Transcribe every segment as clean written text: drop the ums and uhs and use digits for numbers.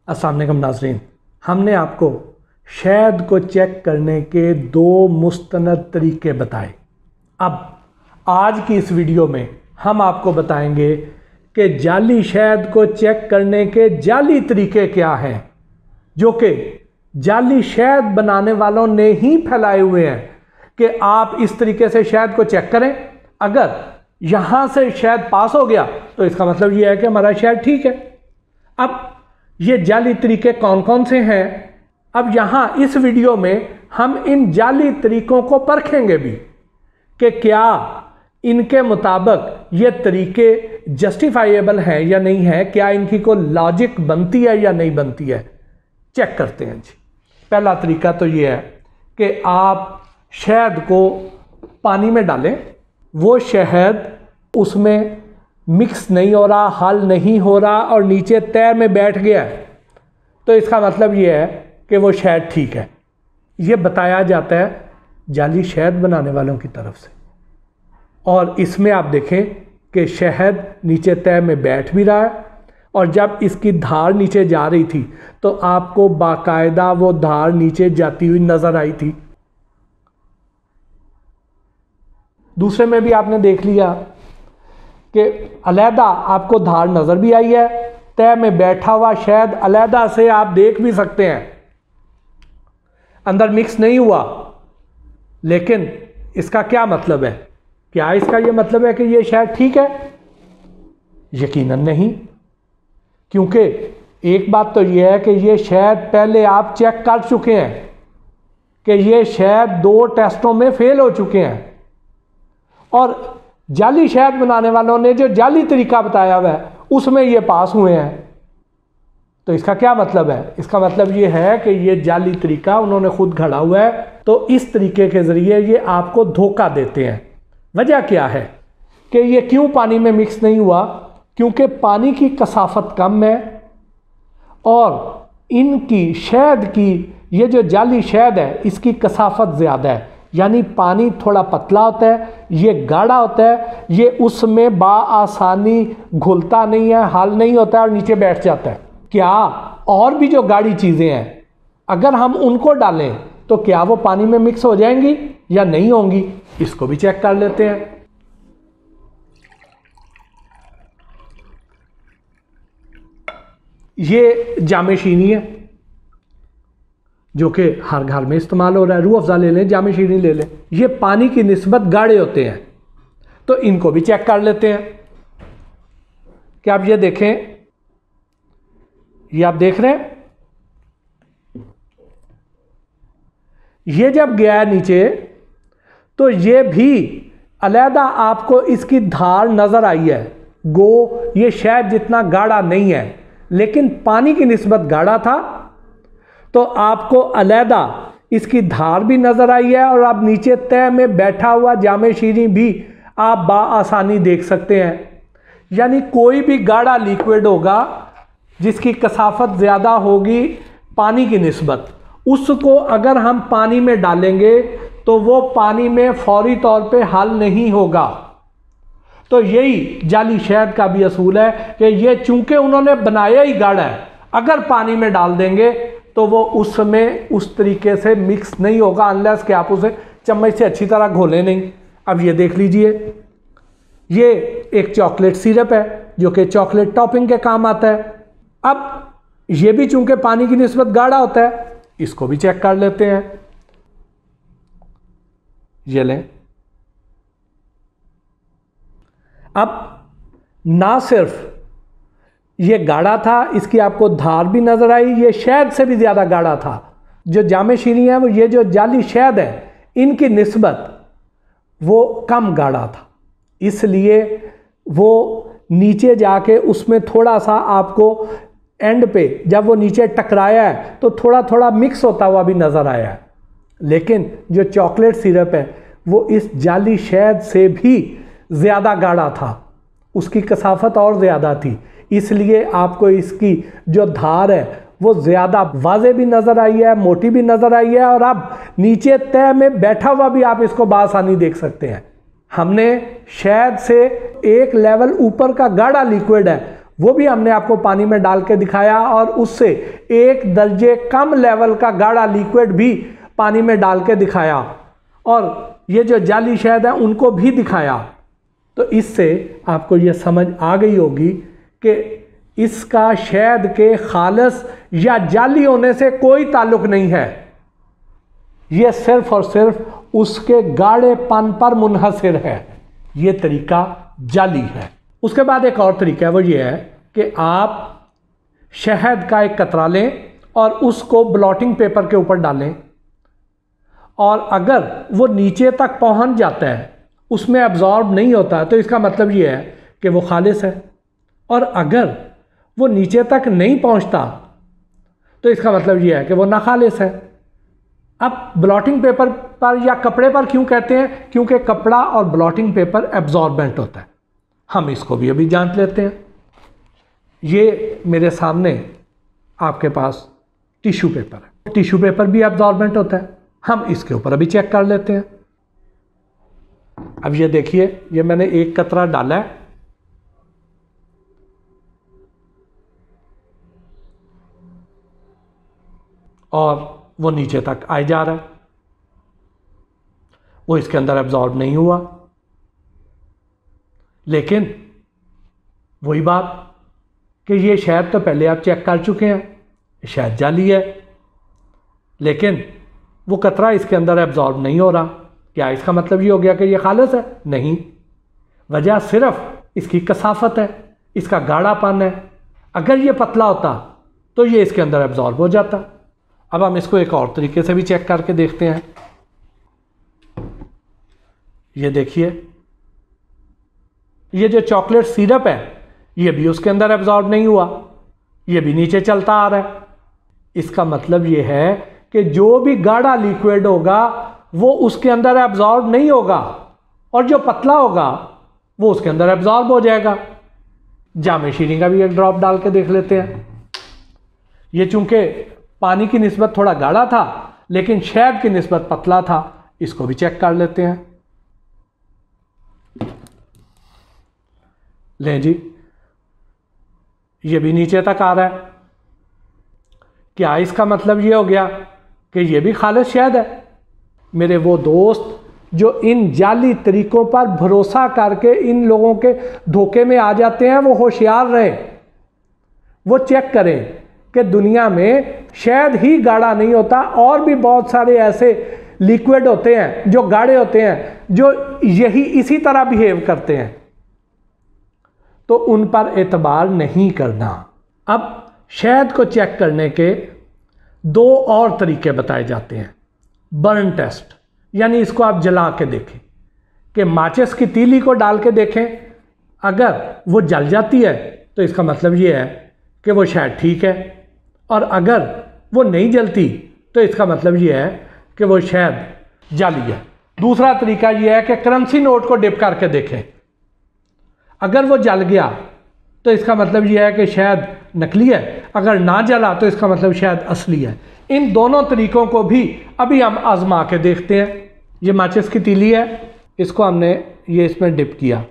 अस्सलाम वालेकुम नाज़रीन, हमने आपको शहद को चेक करने के दो मुस्तनद तरीके बताए। अब आज की इस वीडियो में हम आपको बताएंगे कि जाली शहद को चेक करने के जाली तरीके क्या हैं, जो कि जाली शहद बनाने वालों ने ही फैलाए हुए हैं कि आप इस तरीके से शहद को चेक करें। अगर यहाँ से शहद पास हो गया तो इसका मतलब ये है कि हमारा शहद ठीक है। अब ये जाली तरीके कौन कौन से हैं, अब यहाँ इस वीडियो में हम इन जाली तरीकों को परखेंगे भी कि क्या इनके मुताबिक ये तरीके जस्टिफाइएबल हैं या नहीं है, क्या इनकी कोई लॉजिक बनती है या नहीं बनती है। चेक करते हैं जी। पहला तरीका तो ये है कि आप शहद को पानी में डालें, वो शहद उसमें मिक्स नहीं हो रहा, हल नहीं हो रहा और नीचे तैर में बैठ गया है, तो इसका मतलब ये है कि वो शहद ठीक है। ये बताया जाता है जाली शहद बनाने वालों की तरफ से। और इसमें आप देखें कि शहद नीचे तैर में बैठ भी रहा है और जब इसकी धार नीचे जा रही थी तो आपको बाकायदा वो धार नीचे जाती हुई नज़र आई थी। दूसरे में भी आपने देख लिया कि अलहदा आपको धार नज़र भी आई है, तय में बैठा हुआ शहद अलहदा से आप देख भी सकते हैं, अंदर मिक्स नहीं हुआ। लेकिन इसका क्या मतलब है? क्या इसका ये मतलब है कि ये शहद ठीक है? यकीनन नहीं, क्योंकि एक बात तो ये है कि ये शहद पहले आप चेक कर चुके हैं कि ये शहद 2 टेस्टों में फेल हो चुके हैं और जाली शहद बनाने वालों ने जो जाली तरीका बताया हुआ है उसमें ये पास हुए हैं। तो इसका क्या मतलब है? इसका मतलब ये है कि ये जाली तरीका उन्होंने खुद घड़ा हुआ है, तो इस तरीके के ज़रिए ये आपको धोखा देते हैं। वजह क्या है कि ये क्यों पानी में मिक्स नहीं हुआ? क्योंकि पानी की कसाफत कम है और इनकी शहद की ये जो जाली शहद है इसकी कसाफत ज़्यादा है, यानी पानी थोड़ा पतला होता है, ये गाढ़ा होता है, ये उसमें बाआसानी घुलता नहीं है, हल नहीं होता है और नीचे बैठ जाता है। क्या और भी जो गाढ़ी चीज़ें हैं अगर हम उनको डालें तो क्या वो पानी में मिक्स हो जाएंगी या नहीं होंगी? इसको भी चेक कर लेते हैं। ये जामे शीनी है जो कि हर घर में इस्तेमाल हो रहा है। रूह अफ़ज़ा ले लें, जामे शीनी ले लें, ये पानी की निस्बत गाढ़े होते हैं, तो इनको भी चेक कर लेते हैं। क्या आप ये देखें, ये आप देख रहे हैं, ये जब गया नीचे तो ये भी अलहदा आपको इसकी धार नज़र आई है। गो ये शहद जितना गाढ़ा नहीं है लेकिन पानी की निस्बत गाढ़ा था, तो आपको अलहदा इसकी धार भी नज़र आई है और आप नीचे तय में बैठा हुआ जामे शीनी भी आप बाआसानी देख सकते हैं। यानी कोई भी गाढ़ा लिक्विड होगा जिसकी कसाफत ज़्यादा होगी पानी की निस्बत, उसको अगर हम पानी में डालेंगे तो वो पानी में फौरी तौर पे हल नहीं होगा। तो यही जाली शहद का भी असूल है कि ये चूंकि उन्होंने बनाया ही गाढ़ा है, अगर पानी में डाल देंगे तो वो उसमें उस तरीके से मिक्स नहीं होगा अनलेस कि आप उसे चम्मच से अच्छी तरह घोलें नहीं। अब ये देख लीजिए, ये एक चॉकलेट सिरप है जो कि चॉकलेट टॉपिंग के काम आता है। अब ये भी चूंकि पानी की निस्बत गाढ़ा होता है, इसको भी चेक कर लेते हैं। ये लें। अब ना सिर्फ ये गाढ़ा था, इसकी आपको धार भी नजर आई, ये शहद से भी ज़्यादा गाढ़ा था। जो जामे शीनी है वो ये जो जाली शहद है इनकी निस्बत वो कम गाढ़ा था, इसलिए वो नीचे जाके उसमें थोड़ा सा आपको एंड पे जब वो नीचे टकराया है तो थोड़ा थोड़ा मिक्स होता हुआ भी नज़र आया है। लेकिन जो चॉकलेट सिरप है वो इस जाली शहद से भी ज़्यादा गाढ़ा था, उसकी कसाफत और ज़्यादा थी, इसलिए आपको इसकी जो धार है वो ज़्यादा वाज़े भी नज़र आई है, मोटी भी नज़र आई है और अब नीचे तय में बैठा हुआ भी आप इसको बासानी देख सकते हैं। हमने शहद से एक लेवल ऊपर का गाढ़ा लिक्विड है वो भी हमने आपको पानी में डाल के दिखाया, और उससे 1 दर्जे कम लेवल का गाढ़ा लिक्विड भी पानी में डाल के दिखाया, और ये जो जाली शहद है उनको भी दिखाया। तो इससे आपको ये समझ आ गई होगी कि इसका शहद के खालिस या जाली होने से कोई ताल्लुक नहीं है, ये सिर्फ और सिर्फ उसके गाढ़ेपन पर मुनहसर है। ये तरीका जाली है। उसके बाद एक और तरीका है, वो ये है कि आप शहद का एक कतरा लें और उसको ब्लॉटिंग पेपर के ऊपर डालें, और अगर वो नीचे तक पहुंच जाता है, उसमें एब्जॉर्ब नहीं होता, तो इसका मतलब ये है कि वो खालिस है। और अगर वो नीचे तक नहीं पहुंचता, तो इसका मतलब ये है कि वो नाखालिस है। अब ब्लॉटिंग पेपर पर या कपड़े पर क्यों कहते हैं? क्योंकि कपड़ा और ब्लॉटिंग पेपर एब्जॉर्बेंट होता है। हम इसको भी अभी जांच लेते हैं। ये मेरे सामने आपके पास टिश्यू पेपर है, टिश्यू पेपर भी एब्जॉर्बेंट होता है। हम इसके ऊपर अभी चेक कर लेते हैं। अब ये देखिए, ये मैंने एक कतरा डाला है, और वो नीचे तक आए जा रहा है, वो इसके अंदर एब्जॉर्ब नहीं हुआ। लेकिन वही बात कि ये शहद तो पहले आप चेक कर चुके हैं, शहद जाली है, लेकिन वो कतरा इसके अंदर एब्जॉर्ब नहीं हो रहा। क्या इसका मतलब ये हो गया कि ये खालिस है? नहीं, वजह सिर्फ इसकी कसाफत है, इसका गाढ़ापन है। अगर ये पतला होता तो ये इसके अंदर एब्जॉर्ब हो जाता। अब हम इसको एक और तरीके से भी चेक करके देखते हैं। ये देखिए, ये जो चॉकलेट सिरप है, ये भी उसके अंदर एब्जॉर्ब नहीं हुआ, ये भी नीचे चलता आ रहा है। इसका मतलब ये है कि जो भी गाढ़ा लिक्विड होगा वो उसके अंदर एब्जॉर्ब नहीं होगा, और जो पतला होगा वो उसके अंदर एब्जॉर्ब हो जाएगा। जामे शीरी का भी एक ड्रॉप डाल के देख लेते हैं। ये चूंकि पानी की निस्बत थोड़ा गाढ़ा था, लेकिन शहद की निस्बत पतला था, इसको भी चेक कर लेते हैं। लें जी, ये भी नीचे तक आ रहा है। क्या इसका मतलब ये हो गया कि ये भी खालिस शहद है? मेरे वो दोस्त जो इन जाली तरीकों पर भरोसा करके इन लोगों के धोखे में आ जाते हैं, वो होशियार रहे, वो चेक करें कि दुनिया में शहद ही गाढ़ा नहीं होता, और भी बहुत सारे ऐसे लिक्विड होते हैं जो गाढ़े होते हैं, जो यही इसी तरह बिहेव करते हैं। तो उन पर एतबार नहीं करना। अब शहद को चेक करने के 2 और तरीके बताए जाते हैं। बर्न टेस्ट, यानी इसको आप जला के देखें, कि माचिस की तीली को डाल के देखें, अगर वो जल जाती है तो इसका मतलब ये है कि वो शहद ठीक है, और अगर वो नहीं जलती तो इसका मतलब ये है कि वो शहद जाली है। दूसरा तरीका ये है कि करेंसी नोट को डिप करके देखें, अगर वो जल गया तो इसका मतलब यह है कि शहद नकली है, अगर ना जला तो इसका मतलब शहद असली है। इन दोनों तरीकों को भी अभी हम आजमा के देखते हैं। ये माचिस की तीली है, इसको हमने ये इसमें डिप किया,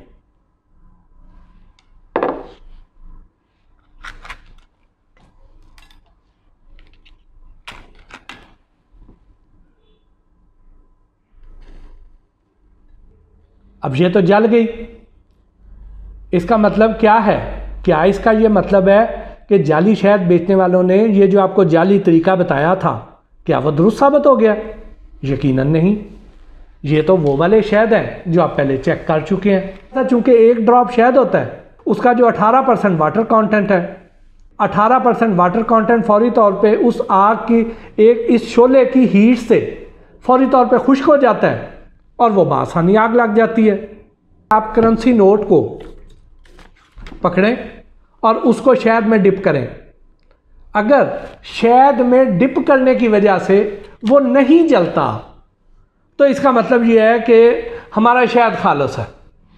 अब ये तो जल गई। इसका मतलब क्या है? क्या इसका ये मतलब है कि जाली शहद बेचने वालों ने ये जो आपको जाली तरीका बताया था, क्या वो दुरुस्त साबित हो गया? यकीनन नहीं। ये तो वो वाले शहद हैं जो आप पहले चेक कर चुके हैं। चूंकि 1 ड्रॉप शहद होता है, उसका जो 18% वाटर कंटेंट है, 18% वाटर कंटेंट फौरी तौर पे उस आग की इस शोले की हीट से फौरी तौर पे खुश्क हो जाता है, और वो बासानी आग लग जाती है। आप करेंसी नोट को पकड़ें और उसको शहद में डिप करें। अगर शहद में डिप करने की वजह से वो नहीं जलता, तो इसका मतलब ये है कि हमारा शहद खालिस है।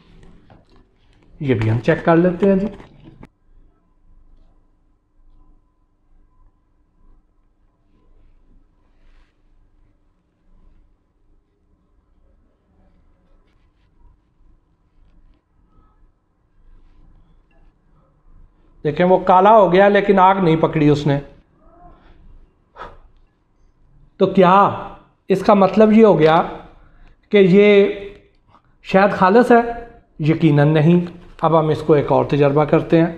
ये भी हम चेक कर लेते हैं जी। देखें वो काला हो गया लेकिन आग नहीं पकड़ी उसने। तो क्या इसका मतलब ये हो गया कि ये शहद खालिस है? यकीनन नहीं। अब हम इसको एक और तजर्बा करते हैं।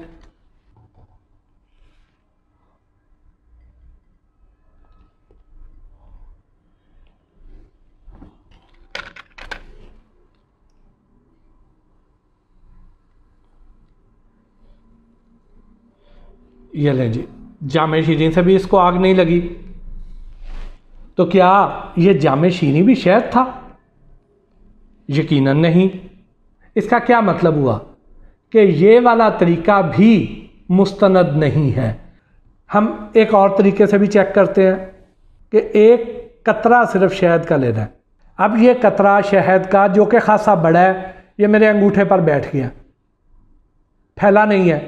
ये लें जी, जामे शीरी से भी इसको आग नहीं लगी। तो क्या ये जामे शीरी भी शहद था? यकीनन नहीं। इसका क्या मतलब हुआ कि ये वाला तरीका भी मुस्तनद नहीं है। हम एक और तरीके से भी चेक करते हैं कि एक कतरा सिर्फ शहद का लेना है। अब ये कतरा शहद का जो कि खासा बड़ा है, ये मेरे अंगूठे पर बैठ गया, फैला नहीं है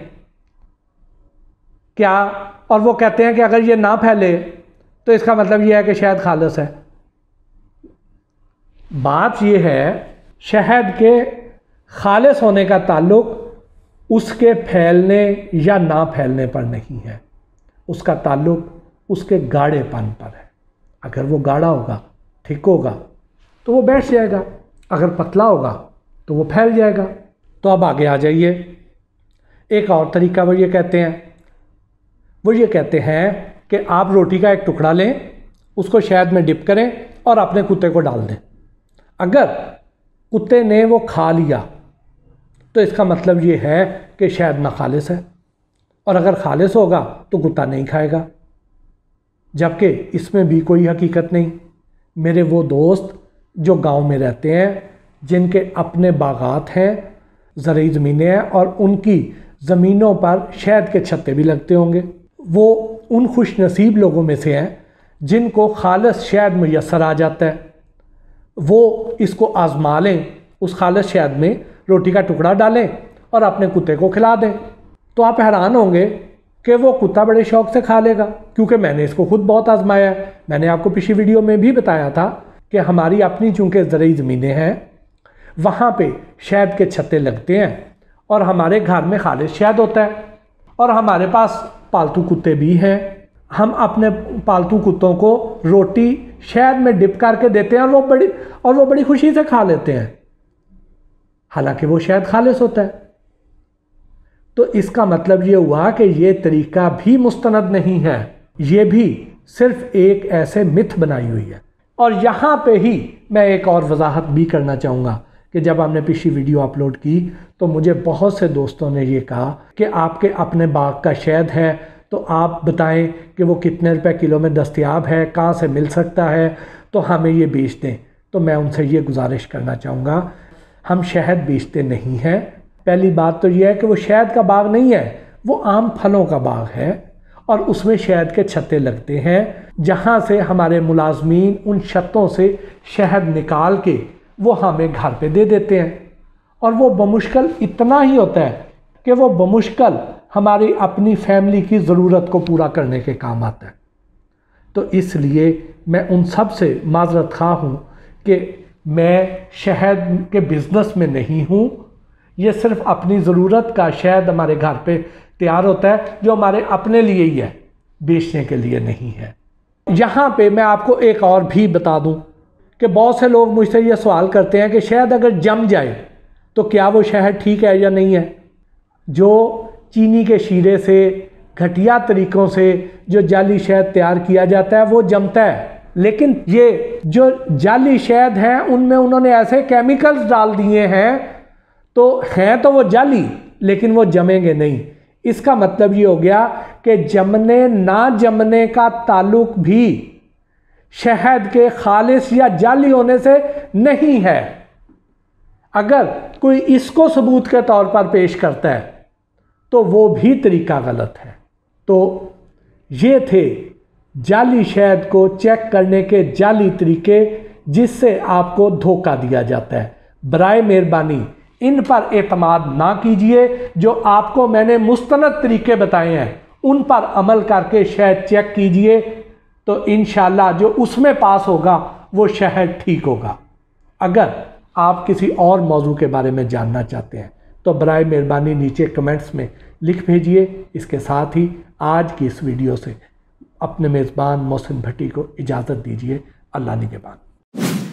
क्या? और वो कहते हैं कि अगर ये ना फैले तो इसका मतलब ये है कि शहद खालिस है। बात ये है, शहद के खालिस होने का ताल्लुक उसके फैलने या ना फैलने पर नहीं है, उसका ताल्लुक उसके गाढ़ेपन पर है। अगर वो गाढ़ा होगा, थिक होगा, तो वो बैठ जाएगा, अगर पतला होगा तो वो फैल जाएगा। तो अब आगे आ जाइए। एक और तरीका वो ये कहते हैं कि आप रोटी का एक टुकड़ा लें, उसको शहद में डिप करें और अपने कुत्ते को डाल दें। अगर कुत्ते ने वो खा लिया तो इसका मतलब ये है कि शहद ना खालिस है, और अगर खालिस होगा तो कुत्ता नहीं खाएगा। जबकि इसमें भी कोई हकीकत नहीं। मेरे वो दोस्त जो गांव में रहते हैं, जिनके अपने बागात हैं, ज़रूरी ज़मीनें हैं, और उनकी ज़मीनों पर शहद के छत्ते भी लगते होंगे, वो उन खुश नसीब लोगों में से हैं जिनको खालिस शहद मुयस्सर आ जाता है। वो इसको आजमा लें, उस खालिस शहद में रोटी का टुकड़ा डालें और अपने कुत्ते को खिला दें। तो आप हैरान होंगे कि वो कुत्ता बड़े शौक़ से खा लेगा, क्योंकि मैंने इसको खुद बहुत आजमाया है। मैंने आपको पिछली वीडियो में भी बताया था कि हमारी अपनी चूँकि ज़रूरी ज़मीनें हैं, वहाँ पे शहद के छत्ते लगते हैं और हमारे घर में खालिस शहद होता है, और हमारे पास पालतू कुत्ते भी हैं। हम अपने पालतू कुत्तों को रोटी शहद में डिप करके देते हैं और वो बड़ी खुशी से खा लेते हैं, हालांकि वो शहद खालिस होता है। तो इसका मतलब ये हुआ कि ये तरीका भी मुस्तनद नहीं है, ये भी सिर्फ एक ऐसे मिथ बनाई हुई है। और यहाँ पे ही मैं एक और वजाहत भी करना चाहूँगा कि जब हमने पिछली वीडियो अपलोड की तो मुझे बहुत से दोस्तों ने ये कहा कि आपके अपने बाग का शहद है, तो आप बताएं कि वो कितने रुपए किलो में दस्तयाब है, कहाँ से मिल सकता है, तो हमें ये बेच दें। तो मैं उनसे ये गुजारिश करना चाहूँगा, हम शहद बेचते नहीं हैं। पहली बात तो ये है कि वो शहद का बाग नहीं है, वो आम फलों का बाग है, और उसमें शहद के छत्ते लगते हैं, जहाँ से हमारे मुलाजमीन उन छत्तों से शहद निकाल के वो हमें घर पे दे देते हैं। और वो बमुश्किल इतना ही होता है कि वो बमुश्किल हमारी अपनी फैमिली की ज़रूरत को पूरा करने के काम आता है। तो इसलिए मैं उन सब से माजरत खा हूँ कि मैं शहद के बिज़नेस में नहीं हूँ। ये सिर्फ अपनी ज़रूरत का शहद हमारे घर पे तैयार होता है, जो हमारे अपने लिए ही है, बेचने के लिए नहीं है। यहाँ पे मैं आपको एक और भी बता दूँ कि बहुत से लोग मुझसे ये सवाल करते हैं कि शहद अगर जम जाए तो क्या वो शहद ठीक है या नहीं है। जो चीनी के शीरे से, घटिया तरीक़ों से जो जाली शहद तैयार किया जाता है वो जमता है, लेकिन ये जो जाली शहद हैं उनमें उन्होंने ऐसे केमिकल्स डाल दिए हैं, तो हैं तो वो जाली लेकिन वो जमेंगे नहीं। इसका मतलब ये हो गया कि जमने ना जमने का ताल्लुक भी शहद के खालिस या जाली होने से नहीं है। अगर कोई इसको सबूत के तौर पर पेश करता है तो वो भी तरीका गलत है। तो ये थे जाली शहद को चेक करने के जाली तरीके जिससे आपको धोखा दिया जाता है। बराए मेहरबानी इन पर एतमाद ना कीजिए। जो आपको मैंने मुस्तनद तरीके बताए हैं उन पर अमल करके शहद चेक कीजिए, तो इंशाल्लाह जो उसमें पास होगा वो शहद ठीक होगा। अगर आप किसी और मौजू के बारे में जानना चाहते हैं तो बराए मेहरबानी नीचे कमेंट्स में लिख भेजिए। इसके साथ ही आज की इस वीडियो से अपने मेज़बान मोहसिन भट्टी को इजाज़त दीजिए। अल्लाह निगहबान।